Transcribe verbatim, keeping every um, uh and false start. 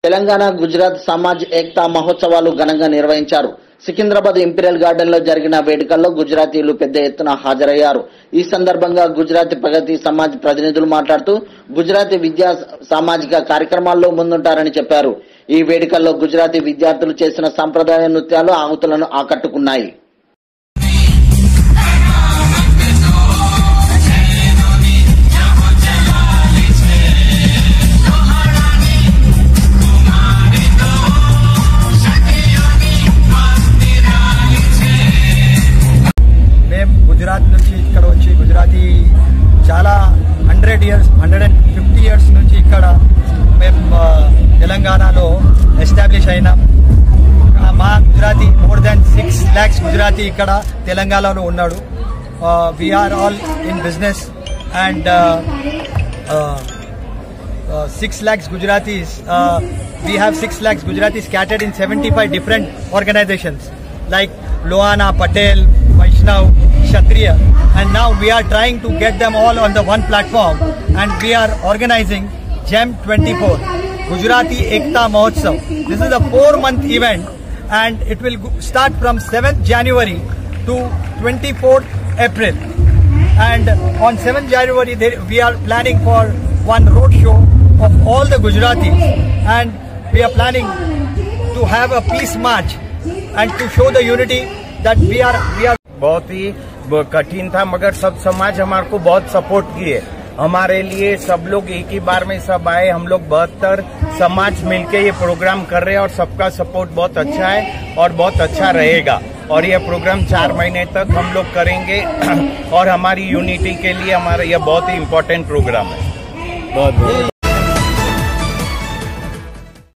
తెలంగాణ గుజరాత్ సమాజ్ ఏక్తా మహోత్సవాలు ఘనంగా నిర్వహించారు. సికింద్రాబాద్ ఇంపీరియల్ గార్డెన్ లో జరిగిన వేడుకల్లో గుజరాతీలు పెద్ద ఎత్తున హాజరయ్యారు. ఈ సందర్భంగా గుజరాతీ ప్రగతి సమాజ్ ప్రతినిధులు మాట్లాడుతూ గుజరాతీ విద్యా సామాజిక కార్యక్రమాల్లో ముందుంటారని చెప్పారు. ఈ వేడుకల్లో గుజరాతీ విద్యార్థులు చేసిన సంప్రదాయ నృత్యాలు ఆహుతులను ఆకట్టుకున్నాయి. గుజరాత్ నుంచి ఇక్కడ వచ్చి గుజరాతీ చాలా hundred years hundred and fifty years నుంచి ఇక్కడ మేము తెలంగాణలో ఎస్టాబ్లిష్ అయినాం. మా Gujarati more than six lakhs Gujarati ఇక్కడ తెలంగాణలో ఉన్నాడు. We're all in business and six lakhs Gujaratis we have six lakhs Gujaratis scattered in seventy-five different organizations like Lohana, Patel, Vaishnav, Kshatriya, and now we are trying to get them all on the one platform, and we are organizing G E M twenty-four Gujarati Ekta Mahotsav. This is a four month event and it will start from seventh January to twenty-fourth April, and on seventh January we are planning for one road show of all the Gujaratis, and we are planning to have a peace march and to show the unity that we are we are बहुत ही कठिन था, मगर सब समाज हमारे को बहुत support किए. हमारे लिए सब लोग एक ही बार में सब आए. हम लोग बहत्तर समाज मिलके ये प्रोग्राम कर रहे हैं और सबका सपोर्ट बहुत अच्छा है और बहुत अच्छा रहेगा. और ये प्रोग्राम चार महीने तक हम लोग करेंगे और हमारी यूनिटी के लिए हमारा यह बहुत ही इम्पोर्टेंट प्रोग्राम है. बहुत बहुत